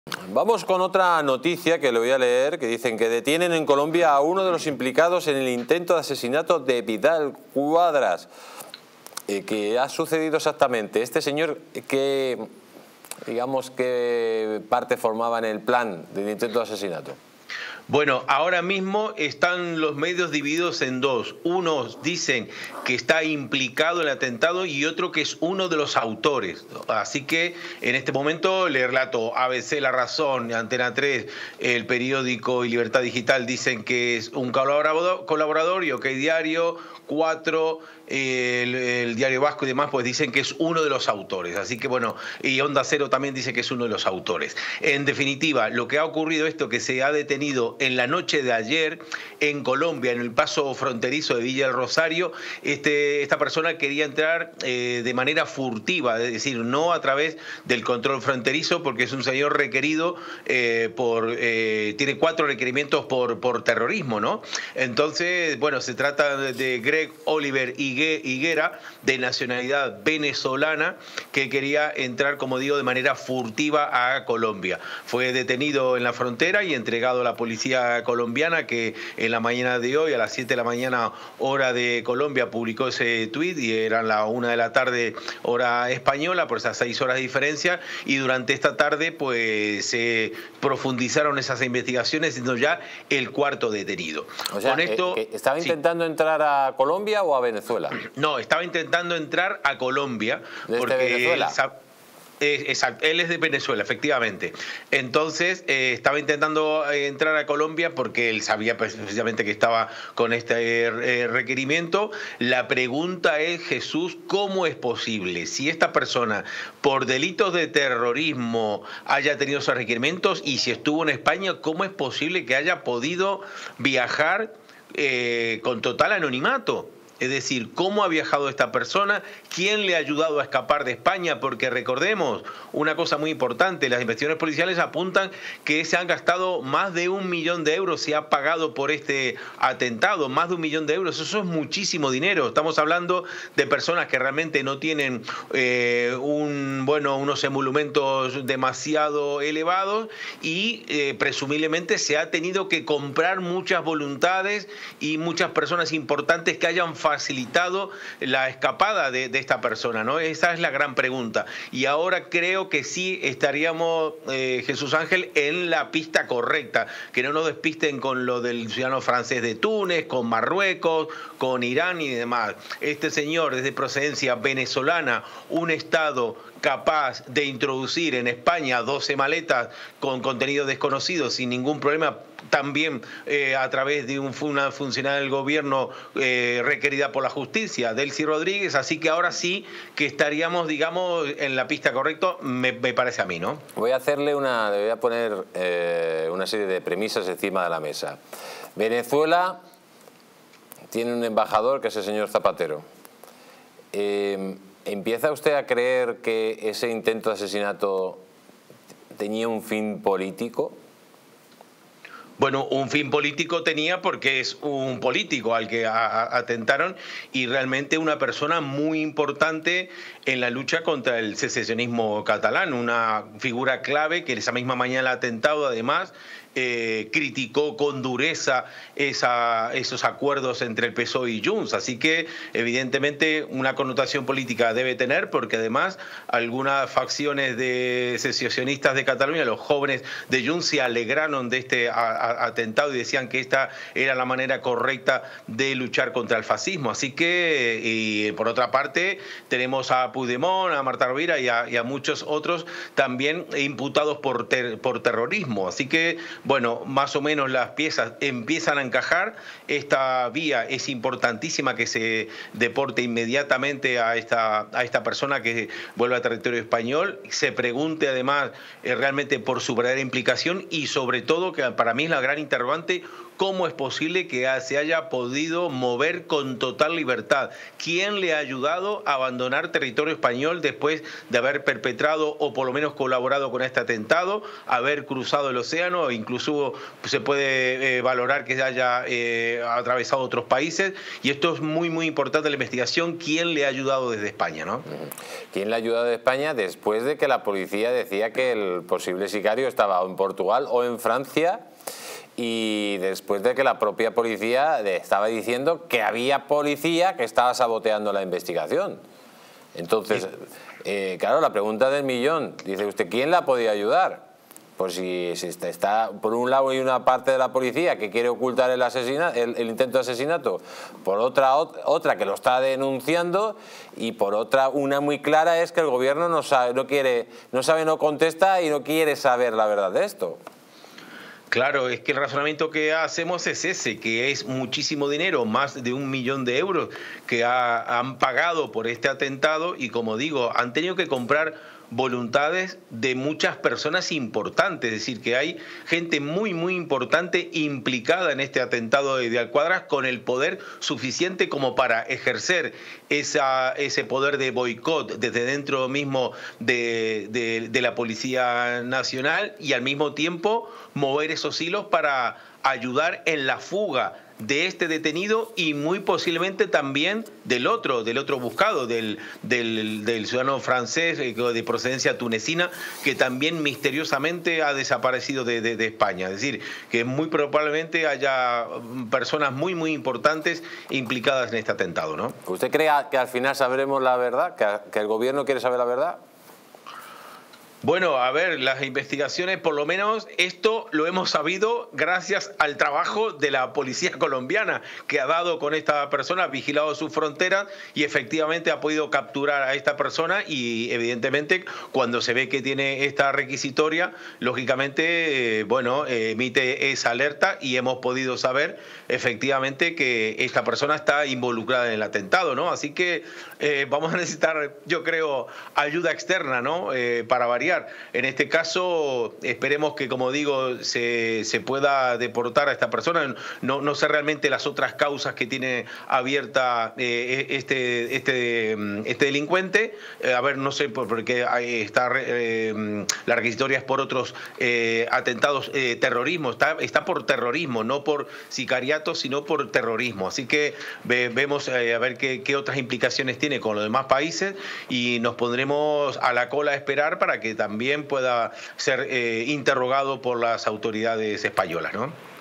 Vamos con otra noticia que le voy a leer, que dicen que detienen en Colombia a uno de los implicados en el intento de asesinato de Vidal Quadras. ¿Qué ha sucedido exactamente? Este señor, ¿qué parte formaba en el plan del intento de asesinato? Bueno, ahora mismo están los medios divididos en dos. Unos dicen que está implicado en el atentado y otro que es uno de los autores. Así que en este momento le relato ABC, La Razón, Antena 3, el periódico y Libertad Digital dicen que es un colaborador y OK Diario, 4, el Diario Vasco y demás, pues dicen que es uno de los autores. Así que bueno, y Onda Cero también dice que es uno de los autores. En definitiva, lo que ha ocurrido esto que se ha detenido en la noche de ayer en Colombia, en el paso fronterizo de Villa del Rosario, esta persona quería entrar de manera furtiva, es decir, no a través del control fronterizo, porque es un señor requerido tiene 4 requerimientos por terrorismo, ¿no? Entonces, bueno, se trata de Greg Oliver Higuera, de nacionalidad venezolana, que quería entrar, como digo, de manera furtiva a Colombia. Fue detenido en la frontera y entregado a la policía colombiana, que en la mañana de hoy, a las 7 de la mañana, hora de Colombia, publicó ese tuit, y eran las 1 de la tarde, hora española, por esas 6 horas de diferencia, y durante esta tarde, pues, se profundizaron esas investigaciones, siendo ya el 4º detenido. O sea, con esto, ¿estaba intentando entrar a Colombia o a Venezuela? No, estaba intentando entrar a Colombia. ¿Desde Venezuela? Exacto, él es de Venezuela, efectivamente. Entonces, estaba intentando entrar a Colombia porque él sabía precisamente que estaba con este requerimiento. La pregunta es, Jesús, ¿cómo es posible? Si esta persona, por delitos de terrorismo, haya tenido esos requerimientos, y si estuvo en España, ¿cómo es posible que haya podido viajar con total anonimato? Es decir, ¿cómo ha viajado esta persona? ¿Quién le ha ayudado a escapar de España? Porque recordemos una cosa muy importante, las investigaciones policiales apuntan que se han gastado más de 1 millón de euros, se ha pagado por este atentado, más de 1 millón de euros. Eso es muchísimo dinero. Estamos hablando de personas que realmente no tienen unos emolumentos demasiado elevados, y presumiblemente se ha tenido que comprar muchas voluntades y muchas personas importantes que hayan facilitado la escapada de esta persona, ¿no? Esa es la gran pregunta. Y ahora creo que sí estaríamos, Jesús Ángel, en la pista correcta, que no nos despisten con lo del ciudadano francés de Túnez, con Marruecos, con Irán y demás. Este señor es de procedencia venezolana, un Estado capaz de introducir en España 12 maletas con contenido desconocido sin ningún problema, también a través de una funcionaria del gobierno requerida por la justicia, Delcy Rodríguez. Así que ahora sí que estaríamos, digamos, en la pista correcta, me parece a mí, ¿no? Le voy a poner una serie de premisas encima de la mesa. Venezuela tiene un embajador que es el señor Zapatero. ¿Empieza usted a creer que ese intento de asesinato tenía un fin político? Bueno, un fin político tenía, porque es un político al que atentaron, y realmente una persona muy importante en la lucha contra el secesionismo catalán, una figura clave que esa misma mañana del atentado, además, criticó con dureza esos acuerdos entre el PSOE y Junts. Así que evidentemente una connotación política debe tener, porque además algunas facciones de secesionistas de Cataluña, los jóvenes de Junts, se alegraron de este atentado y decían que esta era la manera correcta de luchar contra el fascismo. Así que, y por otra parte, tenemos a Puigdemont, a Marta Rovira y a muchos otros también imputados por terrorismo. Así que, bueno, más o menos las piezas empiezan a encajar. Esta vía es importantísima, que se deporte inmediatamente a esta persona, que vuelva a territorio español, se pregunte además realmente por su verdadera implicación, y sobre todo, que para mí es la gran interrogante: ¿cómo es posible que se haya podido mover con total libertad? ¿Quién le ha ayudado a abandonar territorio español después de haber perpetrado o por lo menos colaborado con este atentado, haber cruzado el océano, e incluso se puede valorar que haya atravesado otros países? Y esto es muy, muy importante la investigación: ¿quién le ha ayudado desde España, ¿no? ¿Quién le ha ayudado de España después de que la policía decía que el posible sicario estaba en Portugal o en Francia? Y después de que la propia policía estaba diciendo que había policía que estaba saboteando la investigación. Entonces, claro, la pregunta del millón, dice usted, ¿quién la ha podido ayudar? Pues si está por un lado hay una parte de la policía que quiere ocultar el intento de asesinato, por otra que lo está denunciando, y por otra, una muy clara, es que el gobierno no contesta y no quiere saber la verdad de esto. Claro, es que el razonamiento que hacemos es ese, que es muchísimo dinero, más de 1 millón de euros que han pagado por este atentado, y como digo, han tenido que comprar voluntades de muchas personas importantes. Es decir, que hay gente muy, muy importante implicada en este atentado de Alcuadras, con el poder suficiente como para ejercer ese poder de boicot desde dentro mismo de la Policía Nacional, y al mismo tiempo mover esos hilos para ayudar en la fuga de este detenido y muy posiblemente también del otro buscado, del ciudadano francés de procedencia tunecina, que también misteriosamente ha desaparecido de España. Es decir, que muy probablemente haya personas muy, muy importantes implicadas en este atentado, ¿no? ¿Usted cree que al final sabremos la verdad? ¿Que el gobierno quiere saber la verdad? Bueno, a ver, las investigaciones, por lo menos esto lo hemos sabido gracias al trabajo de la policía colombiana, que ha dado con esta persona, ha vigilado sus fronteras y efectivamente ha podido capturar a esta persona, y evidentemente cuando se ve que tiene esta requisitoria, lógicamente, emite esa alerta, y hemos podido saber efectivamente que esta persona está involucrada en el atentado, ¿no? Así que vamos a necesitar, yo creo, ayuda externa, ¿no? Para variar. En este caso, esperemos que, como digo, se pueda deportar a esta persona. No sé realmente las otras causas que tiene abierta este delincuente. A ver, no sé, porque está la requisitoria es por otros atentados, terrorismo. Está por terrorismo, no por sicariato, sino por terrorismo. Así que vemos a ver qué otras implicaciones tiene con los demás países, y nos pondremos a la cola a esperar para que también pueda ser interrogado por las autoridades españolas, ¿no?